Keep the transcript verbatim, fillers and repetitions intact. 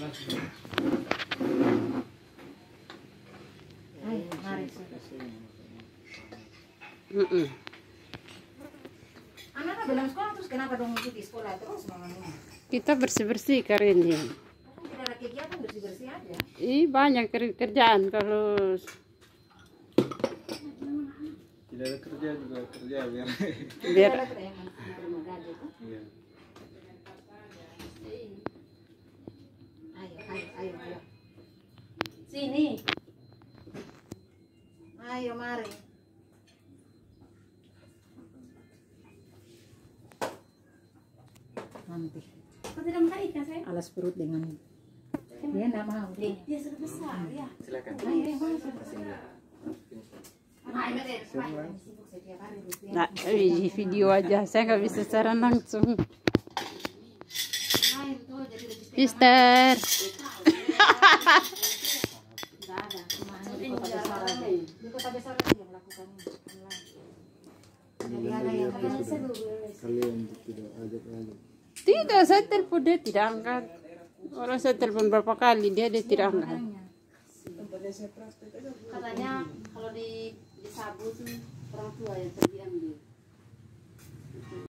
Mm-mm. Anak bilang sekolah terus kenapa dong di sekolah terus mamanya? Kita bersih-bersih karen dia. Tidak ada kegiatan bersih-bersih aja. Ih, banyak ker- kerjaan kalau tidak ada kerja juga kerja biar biar iya. Ayo, ayo, ayo, ayo. Sini. Ayo, mari. Nanti. Kau tidak makan ikan saya? Alas perut dengan dia enggak mau. Dia sudah besar ya. Silakan. Ayo, ayo, masuk. nah, eh, video aja, saya nggak bisa secara langsung. Mister. Di kota besar aja yang melakukan ini. Jadi ada yang Kalian tidak ajak lagi. Tidak, saya telepon dia tidak angkat. Orang saya telepon berapa kali dia dia tidak angkat. Katanya kalau di di sabu tuh orang tua yang pergi ambil.